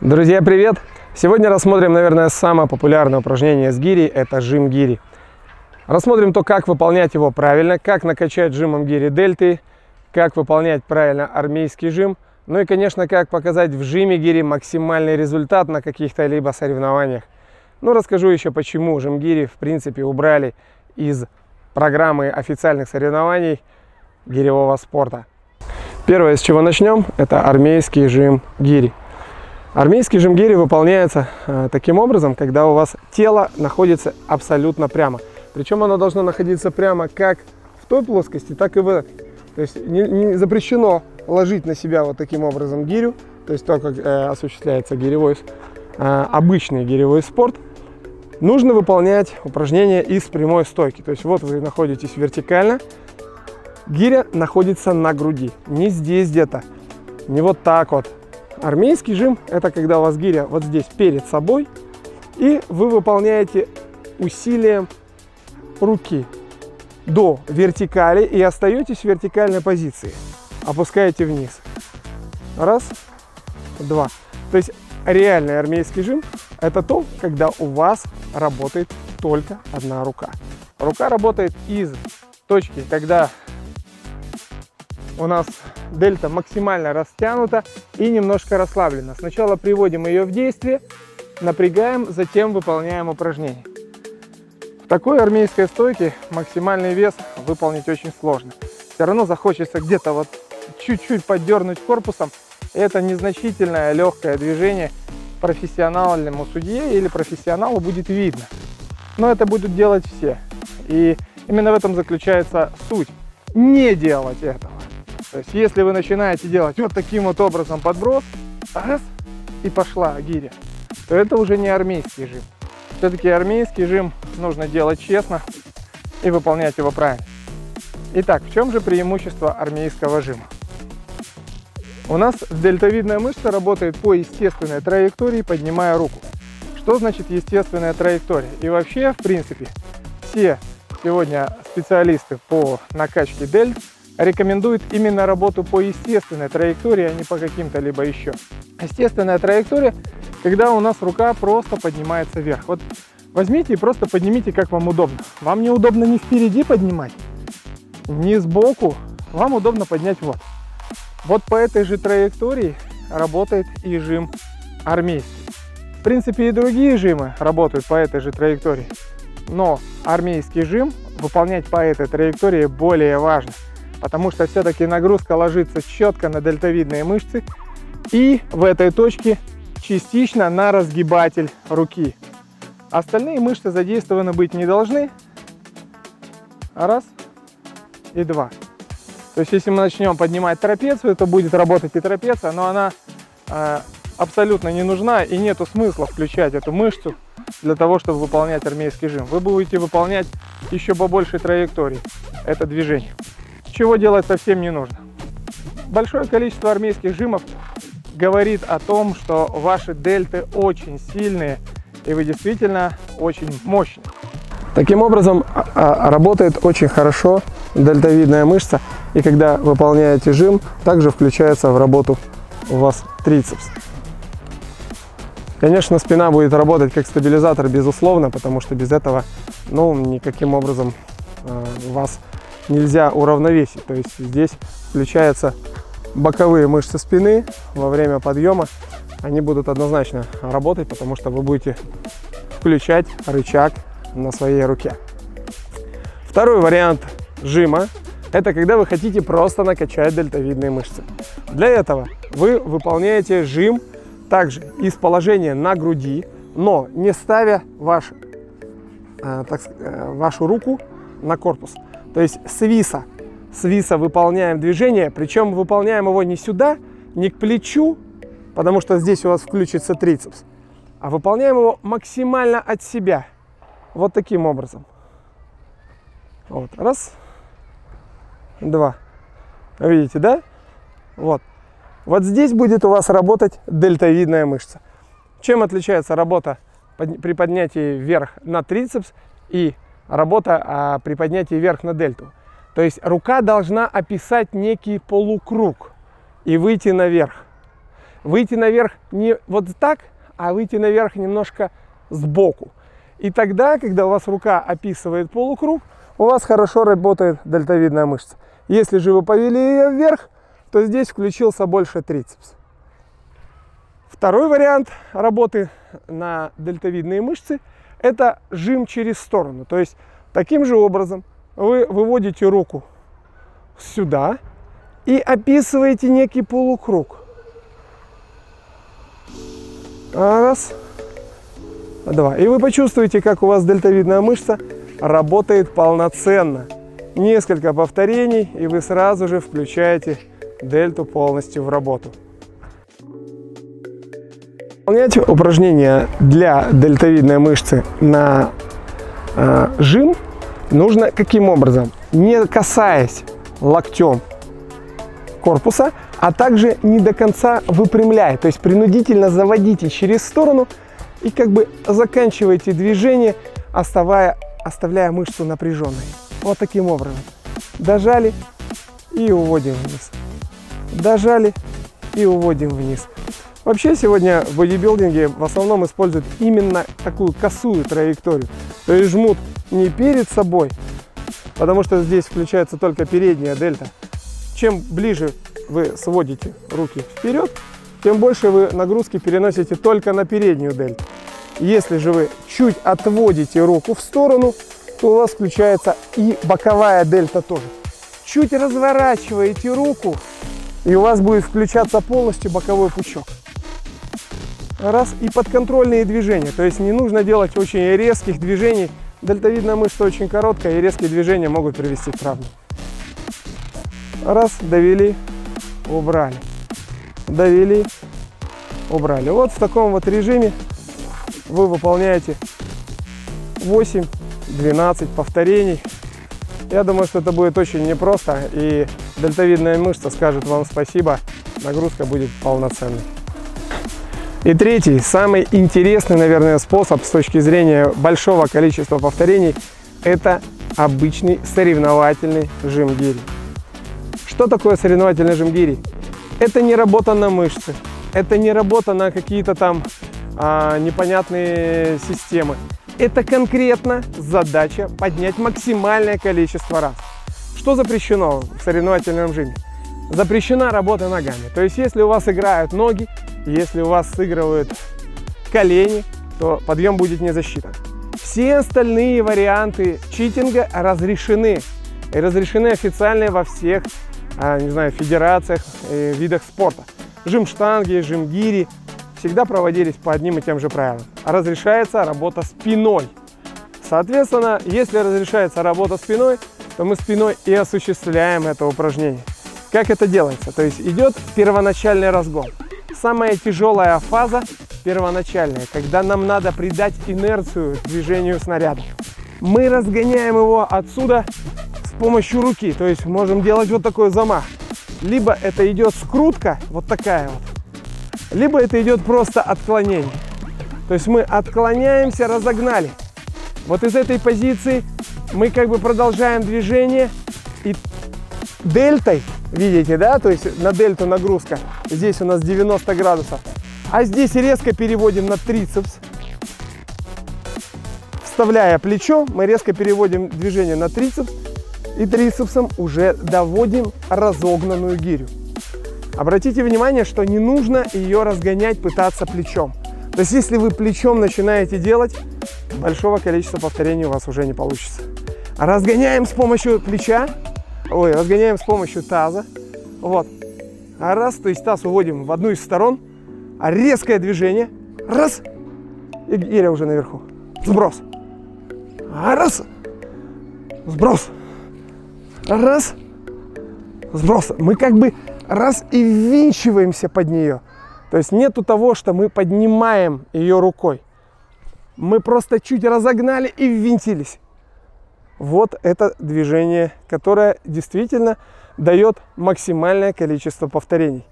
Друзья, привет! Сегодня рассмотрим, наверное, самое популярное упражнение с гири – это жим гири. Рассмотрим то, как выполнять его правильно, как накачать жимом гири дельты, как выполнять правильно армейский жим, ну и, конечно, как показать в жиме гири максимальный результат на каких-то либо соревнованиях. Ну, расскажу еще, почему жим гири, в принципе, убрали из программы официальных соревнований гиревого спорта. Первое, с чего начнем, это армейский жим гири. Армейский жим гири выполняется таким образом, когда у вас тело находится абсолютно прямо. Причем оно должно находиться прямо как в той плоскости, так и в этой. То есть не запрещено ложить на себя вот таким образом гирю, то есть то, как осуществляется гиревой, обычный гиревой спорт. Нужно выполнять упражнения из прямой стойки. То есть вот вы находитесь вертикально, гиря находится на груди, не здесь где-то, не вот так вот. Армейский жим – это когда у вас гиря вот здесь перед собой, и вы выполняете усилием руки до вертикали и остаетесь в вертикальной позиции. Опускаете вниз. Раз, два. То есть реальный армейский жим – это то, когда у вас работает только одна рука. Рука работает из точки, когда у нас дельта максимально растянута и немножко расслаблена. Сначала приводим ее в действие, напрягаем, затем выполняем упражнение. В такой армейской стойке максимальный вес выполнить очень сложно. Все равно захочется где-то вот чуть-чуть поддернуть корпусом. Это незначительное легкое движение профессиональному судье или профессионалу будет видно. Но это будут делать все. И именно в этом заключается суть. Не делать этого. То есть, если вы начинаете делать вот таким вот образом подброс, раз, и пошла гиря, то это уже не армейский жим. Все-таки армейский жим нужно делать честно и выполнять его правильно. Итак, в чем же преимущество армейского жима? У нас дельтовидная мышца работает по естественной траектории, поднимая руку. Что значит естественная траектория? И вообще, в принципе, все сегодня специалисты по накачке дельт рекомендуют именно работу по естественной траектории, а не по каким-то либо еще. Естественная траектория, когда у нас рука просто поднимается вверх. Вот возьмите и просто поднимите, как вам удобно. Вам не удобно ни впереди поднимать, ни сбоку. Вам удобно поднять вот. Вот по этой же траектории работает и жим армейский. В принципе, и другие жимы работают по этой же траектории. Но армейский жим выполнять по этой траектории более важно. Потому что все-таки нагрузка ложится четко на дельтовидные мышцы и в этой точке частично на разгибатель руки. Остальные мышцы задействованы быть не должны. Раз и два. То есть если мы начнем поднимать трапецию, то будет работать и трапеция, но она абсолютно не нужна и нету смысла включать эту мышцу для того, чтобы выполнять армейский жим. Вы будете выполнять еще по большей траектории это движение. Чего делать совсем не нужно. Большое количество армейских жимов говорит о том, что ваши дельты очень сильные и вы действительно очень мощные. Таким образом, работает очень хорошо дельтовидная мышца, и когда выполняете жим, также включается в работу у вас трицепс. Конечно, спина будет работать как стабилизатор, безусловно, потому что без этого, никаким образом вас нельзя уравновесить. То есть здесь включаются боковые мышцы спины во время подъема. Они будут однозначно работать, потому что вы будете включать рычаг на своей руке. Второй вариант жима – это когда вы хотите просто накачать дельтовидные мышцы. Для этого вы выполняете жим также из положения на груди, но не ставя вашу руку на корпус. То есть с виса выполняем движение, причем выполняем его не сюда, не к плечу, потому что здесь у вас включится трицепс, а выполняем его максимально от себя. Вот таким образом. Вот. Раз, два. Видите, да? Вот. Вот здесь будет у вас работать дельтовидная мышца. Чем отличается работа при поднятии вверх на трицепс и работа при поднятии вверх на дельту? То есть рука должна описать некий полукруг и выйти наверх. выйти наверх не вот так, а выйти наверх немножко сбоку. И тогда, когда у вас рука описывает полукруг, у вас хорошо работает дельтовидная мышца. Если же вы повели ее вверх, то здесь включился больше трицепс. Второй вариант работы на дельтовидные мышцы – это жим через сторону. То есть таким же образом вы выводите руку сюда и описываете некий полукруг. Раз, два. И вы почувствуете, как у вас дельтовидная мышца работает полноценно. Несколько повторений, и вы сразу же включаете дельту полностью в работу. Выполнять упражнения для дельтовидной мышцы на жим нужно каким образом? Не касаясь локтем корпуса, а также не до конца выпрямляя. То есть принудительно заводите через сторону и как бы заканчиваете движение, оставляя мышцу напряженной. Вот таким образом. Дожали и уводим вниз. Дожали и уводим вниз. Вообще сегодня в бодибилдинге в основном используют именно такую косую траекторию. То есть жмут не перед собой, потому что здесь включается только передняя дельта. Чем ближе вы сводите руки вперед, тем больше вы нагрузки переносите только на переднюю дельту. Если же вы чуть отводите руку в сторону, то у вас включается и боковая дельта тоже. Чуть разворачиваете руку, и у вас будет включаться полностью боковой пучок. Раз, и подконтрольные движения. То есть не нужно делать очень резких движений. Дельтовидная мышца очень короткая, и резкие движения могут привести к травме. Раз, довели, убрали. Довели, убрали. Вот в таком вот режиме вы выполняете 8-12 повторений. Я думаю, что это будет очень непросто, и дельтовидная мышца скажет вам спасибо, нагрузка будет полноценной. И третий, самый интересный, наверное, способ с точки зрения большого количества повторений – это обычный соревновательный жим гири. Что такое соревновательный жим гири? Это не работа на мышцы, это не работа на какие-то там непонятные системы. Это конкретно задача поднять максимальное количество раз. Что запрещено в соревновательном жиме? Запрещена работа ногами. То есть если у вас играют ноги, если у вас сыгрывают колени, то подъем будет не засчитан. Все остальные варианты читинга разрешены. И разрешены официально во всех, не знаю, федерациях и видах спорта. Жим штанги, жим гири всегда проводились по одним и тем же правилам. Разрешается работа спиной. Соответственно, если разрешается работа спиной, то мы спиной и осуществляем это упражнение. Как это делается? То есть идет первоначальный разгон. Самая тяжелая фаза первоначальная, когда нам надо придать инерцию движению снаряда. Мы разгоняем его отсюда с помощью руки, то есть можем делать вот такой замах. Либо это идет скрутка, вот такая вот, либо это идет просто отклонение. То есть мы отклоняемся, разогнали. Вот из этой позиции мы как бы продолжаем движение и дельтой, видите, да, то есть на дельту нагрузка, здесь у нас 90 градусов, а здесь резко переводим на трицепс, вставляя плечо, мы резко переводим движение на трицепс и трицепсом уже доводим разогнанную гирю. Обратите внимание, что не нужно ее разгонять, пытаться плечом. То есть если вы плечом начинаете делать, большого количества повторений у вас уже не получится. Разгоняем с помощью плеча. Разгоняем с помощью таза. Вот. Раз, то есть таз уводим в одну из сторон. Резкое движение. Раз. И гиря уже наверху. Сброс. Раз. Сброс. Раз. Сброс. Мы как бы раз и ввинчиваемся под нее. То есть нету того, что мы поднимаем ее рукой. Мы просто чуть разогнали и ввинтились. Вот это движение, которое действительно дает максимальное количество повторений.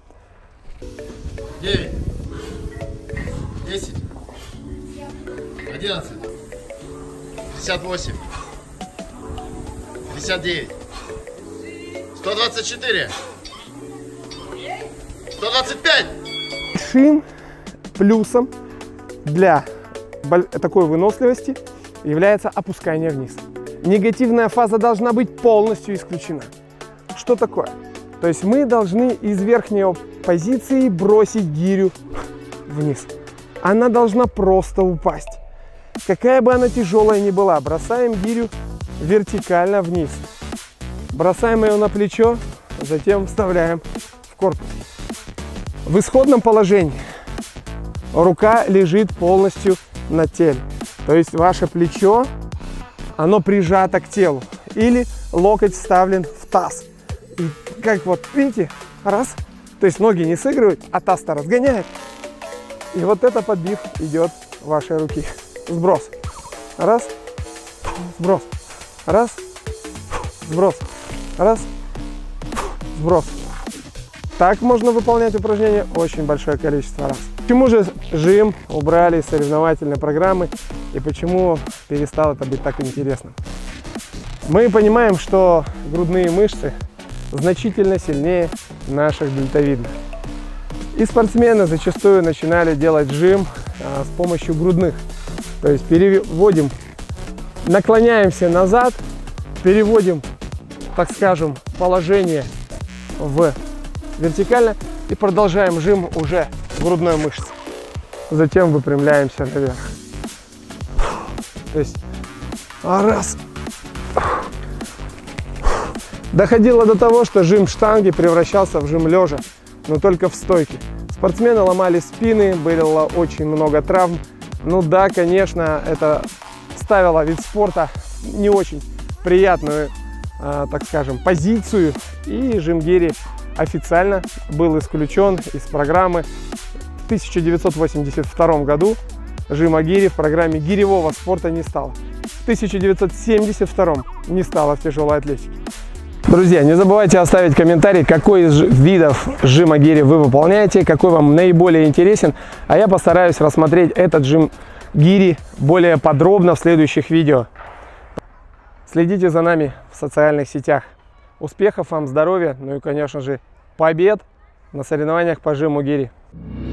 9, 10, 11, 58, 59, 124, 125, Большим плюсом для такой выносливости является опускание вниз. Негативная фаза должна быть полностью исключена. Что такое? То есть мы должны из верхней позиции бросить гирю вниз. Она должна просто упасть. Какая бы она тяжелая ни была, бросаем гирю вертикально вниз. Бросаем ее на плечо, затем вставляем в корпус. В исходном положении рука лежит полностью на теле. То есть ваше плечо, оно прижато к телу. Или локоть вставлен в таз. И как вот, видите, раз. То есть ноги не сыгрывают, а таз-то разгоняет. И вот это подбив идет вашей руки. Сброс. Раз. Сброс. Раз. Сброс. Раз. Сброс. Так можно выполнять упражнение очень большое количество раз. Почему же жим убрали из соревновательной программы и почему перестало это быть так интересным? Мы понимаем, что грудные мышцы значительно сильнее наших дельтовидных. И спортсмены зачастую начинали делать жим с помощью грудных. То есть переводим, наклоняемся назад, переводим, так скажем, положение в вертикально и продолжаем жим уже грудной мышцы. Затем выпрямляемся наверх. То есть раз. Доходило до того, что жим штанги превращался в жим лежа, но только в стойке. Спортсмены ломали спины, было очень много травм. Ну да, конечно, это ставило вид спорта не очень приятную, так скажем, позицию. И жим гири официально был исключен из программы. В 1982 году жима гири в программе гиревого спорта не стало. В 1972 не стало в тяжелой атлетике. Друзья, не забывайте оставить комментарий, какой из видов жима гири вы выполняете, какой вам наиболее интересен. А я постараюсь рассмотреть этот жим гири более подробно в следующих видео. Следите за нами в социальных сетях. Успехов вам, здоровья, ну и, конечно же, побед на соревнованиях по жиму гири.